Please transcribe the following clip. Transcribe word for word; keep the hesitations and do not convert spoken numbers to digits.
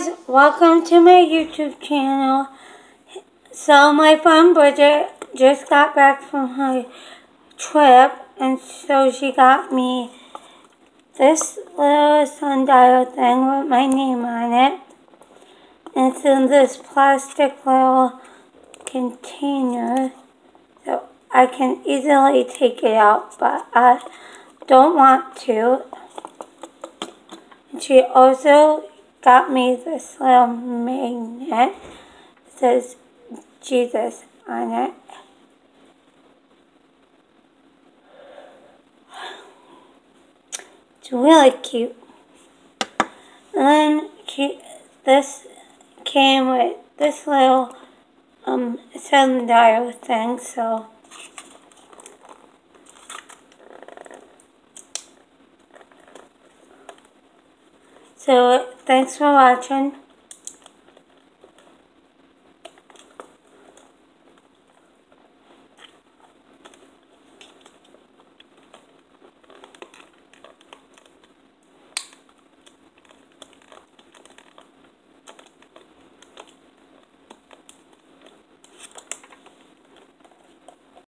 guys, welcome to my YouTube channel. So my friend Bridget just got back from her trip, and so she got me this little sundial thing with my name on it. And it's in this plastic little container, so I can easily take it out, but I don't want to. And she also got me this little magnet. It says Jesus on it. It's really cute. And then she, this came with this little um, sundial thing, so So, thanks for watching.